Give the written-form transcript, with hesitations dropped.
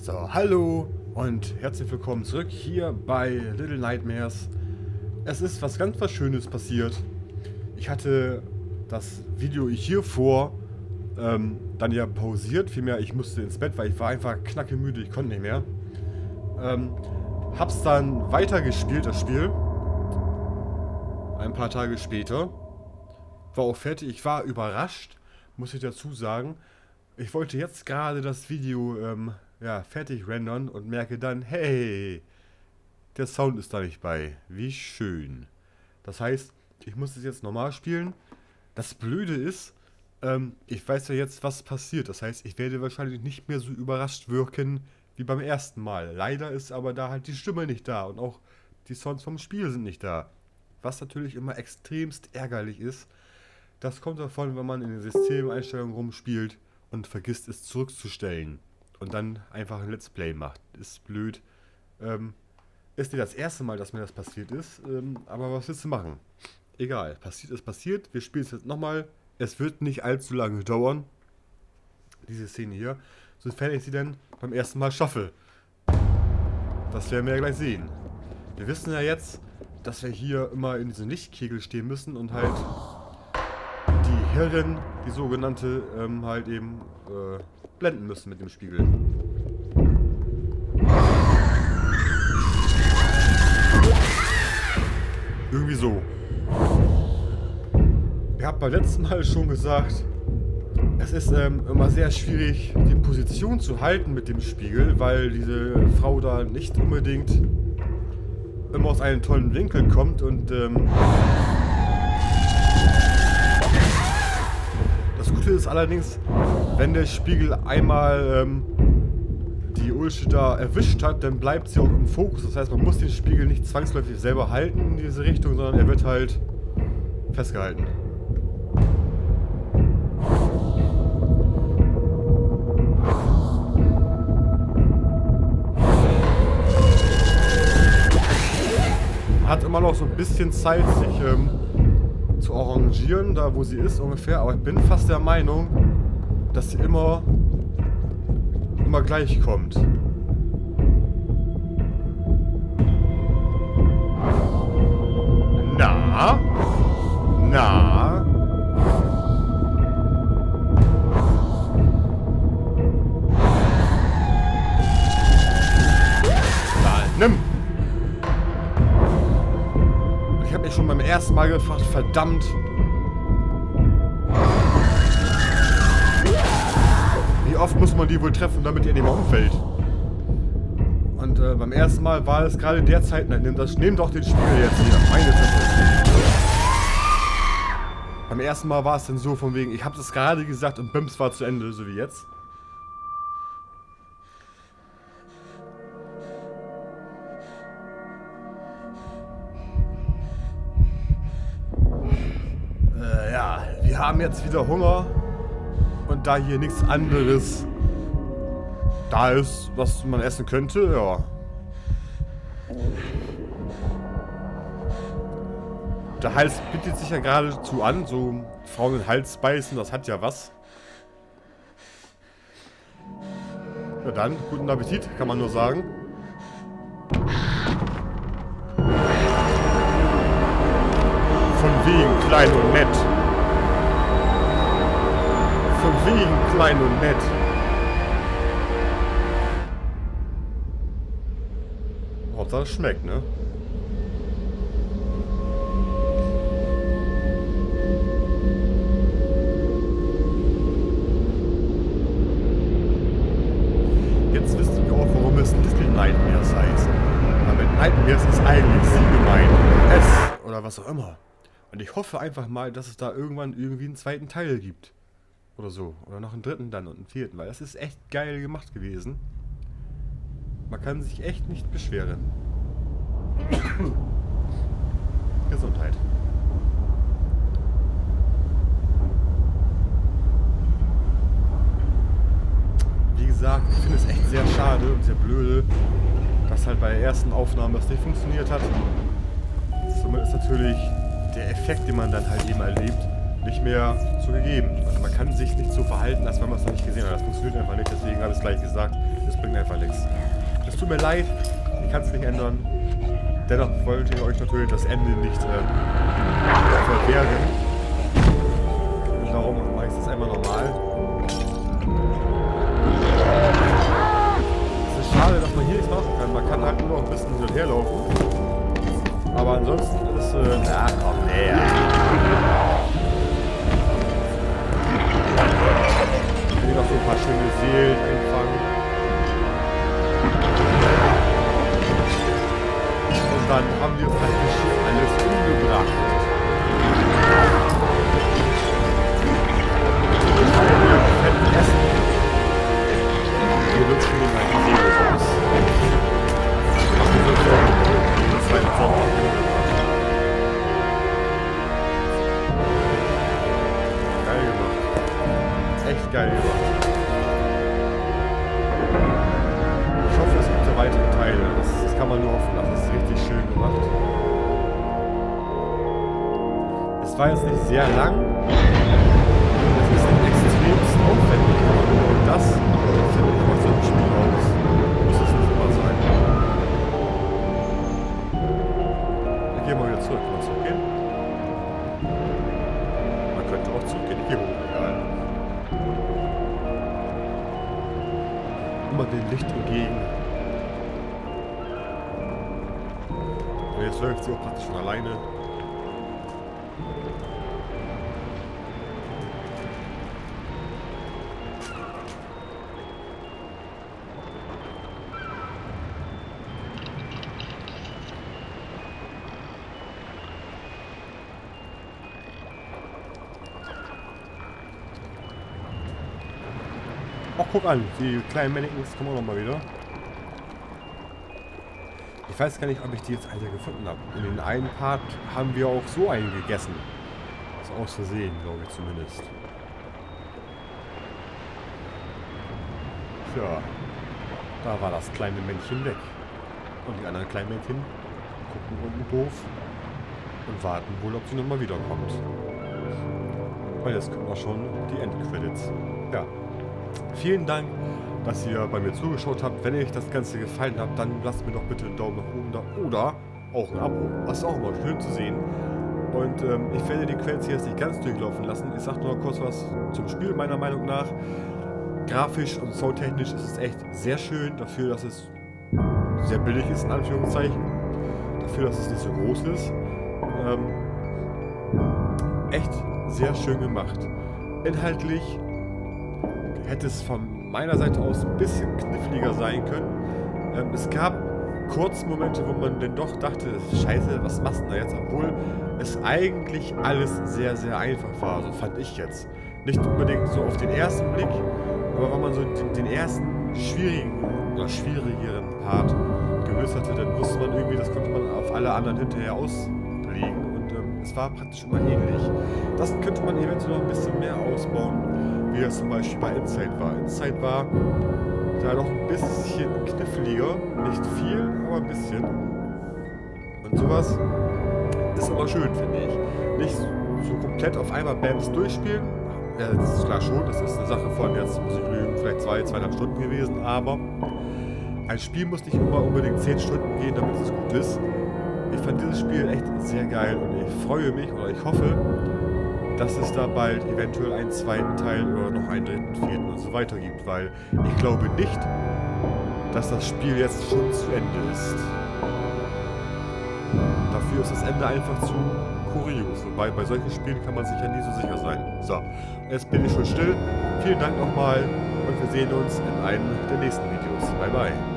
So, hallo und herzlich willkommen zurück hier bei Little Nightmares. Es ist was Schönes passiert. Ich hatte das Video hiervor dann ja pausiert. Vielmehr, ich musste ins Bett, weil ich war einfach knackemüde, ich konnte nicht mehr. Hab's dann weitergespielt, das Spiel. Ein paar Tage später. War auch fertig. Ich war überrascht, muss ich dazu sagen. Ich wollte jetzt gerade das Video fertig rendern und merke dann, hey, der Sound ist da nicht bei. Wie schön. Das heißt, ich muss es jetzt normal spielen. Das Blöde ist, ich weiß ja jetzt, was passiert. Das heißt, ich werde wahrscheinlich nicht mehr so überrascht wirken wie beim ersten Mal. Leider ist aber da halt die Stimme nicht da und auch die Sounds vom Spiel sind nicht da. Was natürlich immer extremst ärgerlich ist. Das kommt davon, wenn man in den Systemeinstellungen rumspielt und vergisst es zurückzustellen und dann einfach ein Let's Play macht. Ist blöd. Ist nicht das erste Mal, dass mir das passiert ist, aber was willst du machen? Egal, passiert ist passiert. Wir spielen es jetzt nochmal. Es wird nicht allzu lange dauern, diese Szene hier, sofern ich sie denn beim ersten Mal schaffe. Das werden wir ja gleich sehen. Wir wissen ja jetzt, dass wir hier immer in diesem Lichtkegel stehen müssen und halt die Herrin, die sogenannte, halt eben blenden müssen mit dem Spiegel. Irgendwie so. Ich habe beim letzten Mal schon gesagt, es ist immer sehr schwierig, die Position zu halten mit dem Spiegel, weil diese Frau da nicht unbedingt immer aus einem tollen Winkel kommt und das Gute ist allerdings, wenn der Spiegel einmal die Ulsche da erwischt hat, dann bleibt sie auch im Fokus. Das heißt, man muss den Spiegel nicht zwangsläufig selber halten in diese Richtung, sondern er wird halt festgehalten. Hat immer noch so ein bisschen Zeit, sich zu arrangieren, da wo sie ist ungefähr, aber ich bin fast der Meinung, dass sie immer gleich kommt. Na? Na? Nimm! Ich habe mich schon beim ersten Mal gefragt, verdammt. Wie oft muss man die wohl treffen, damit ihr nicht mehr umfällt? Und beim ersten Mal war es gerade der Zeit, nein, nimm doch den Spiegel jetzt hier. Meine Fresse. Beim ersten Mal war es dann so von wegen, ich habe es gerade gesagt und Bims war zu Ende, so wie jetzt. Ja, wir haben jetzt wieder Hunger. Und da hier nichts anderes da ist, was man essen könnte, ja. Der Hals bietet sich ja geradezu an, so Frauen in den Hals beißen, das hat ja was. Na dann, guten Appetit, kann man nur sagen. Von wegen klein und nett. Von wegen klein und nett. Hauptsache es schmeckt, ne? Jetzt wissen wir auch, warum es Little Nightmares heißt. Weil mit Nightmares ist eigentlich sie gemeint. Es oder was auch immer. Und ich hoffe einfach mal, dass es da irgendwann irgendwie einen zweiten Teil gibt. Oder so. Oder noch einen dritten dann und einen vierten. Weil das ist echt geil gemacht gewesen. Man kann sich echt nicht beschweren. Gesundheit. Wie gesagt, ich finde es echt sehr schade und sehr blöde, dass halt bei der ersten Aufnahme das nicht funktioniert hat. Somit ist natürlich der Effekt, den man dann halt eben erlebt, nicht mehr so gegeben. Also man kann sich nicht so verhalten, als wenn man es noch nicht gesehen hat. Das funktioniert einfach nicht, deswegen habe ich es gleich gesagt. Es bringt einfach nichts. Es tut mir leid, ich kann es nicht ändern. Dennoch wollte ich euch natürlich das Ende nicht verbergen. Und darum mache ich es einmal normal. Es ist schade, dass man hier nichts machen kann. Man kann halt nur noch ein bisschen hin und her laufen. Aber ansonsten ist ja, komm näher. Ich will noch so ein paar schöne Seelen einfangen. Und dann haben wir praktisch alles umgebracht. Wir können essen. Wir nutzen den halt die Seele aus. Machen wir so den zweiten Sonntag. Geil gemacht. Echt geil gemacht. Ich hoffe, es gibt ja weitere Teile. Das kann man nur hoffen. Das ist richtig schön gemacht. Es war jetzt nicht sehr lang. Es ist nicht extremst aufwendig. Und das finde ich macht so ein Spiel aus. Muss es nicht immer sein. Ich gehe mal wieder zurück. Kann man zurückgehen? Man könnte auch zurückgehen. Ich gehe hoch. Egal. Immer dem Licht entgegen. Und jetzt läuft sie auch praktisch von alleine. Oh, guck an, die kleinen Mannequins kommen auch noch mal wieder. Ich weiß gar nicht, ob ich die jetzt alle gefunden habe. In den einen Part haben wir auch so einen gegessen. Das ist aus Versehen, glaube ich zumindest. Ja, da war das kleine Männchen weg. Und die anderen kleinen Männchen gucken unten doof und warten wohl, ob sie nochmal wiederkommt. Weil jetzt kommen auch schon die Endcredits. Ja. Vielen Dank, dass ihr bei mir zugeschaut habt. Wenn euch das Ganze gefallen hat, dann lasst mir doch bitte einen Daumen nach oben da oder auch ein Abo. Das ist auch immer schön zu sehen. Und ich werde die Credits hier jetzt nicht ganz durchlaufen lassen. Ich sage nur kurz was zum Spiel, meiner Meinung nach. Grafisch und soundtechnisch ist es echt sehr schön. Dafür, dass es sehr billig ist, in Anführungszeichen. Dafür, dass es nicht so groß ist. Echt sehr schön gemacht. Inhaltlich hätte es von meiner Seite aus ein bisschen kniffliger sein können. Es gab kurz Momente, wo man denn doch dachte, scheiße, was machst du da jetzt? Obwohl es eigentlich alles sehr, sehr einfach war, so fand ich jetzt. Nicht unbedingt so auf den ersten Blick, aber wenn man so den ersten schwierigen oder schwierigeren Part gelöst hatte, dann wusste man irgendwie, das konnte man auf alle anderen hinterher auslegen. Und es war praktisch immer ähnlich. Das könnte man eventuell noch ein bisschen mehr ausbauen, wie das zum Beispiel bei Inside war. Inside war da noch ein bisschen kniffliger, nicht viel, aber ein bisschen. Und sowas ist immer schön, finde ich. Nicht so komplett auf einmal Bams durchspielen. Ja, das ist klar schon, das ist eine Sache von, jetzt muss ich lügen, vielleicht 2,5 Stunden gewesen, aber ein Spiel muss nicht immer unbedingt 10 Stunden gehen, damit es gut ist. Ich fand dieses Spiel echt sehr geil und ich freue mich oder ich hoffe, dass es da bald eventuell einen zweiten Teil oder noch einen dritten, vierten und so weiter gibt, weil ich glaube nicht, dass das Spiel jetzt schon zu Ende ist. Dafür ist das Ende einfach zu kurios, wobei bei solchen Spielen kann man sich ja nie so sicher sein. So, jetzt bin ich schon still. Vielen Dank nochmal und wir sehen uns in einem der nächsten Videos. Bye bye.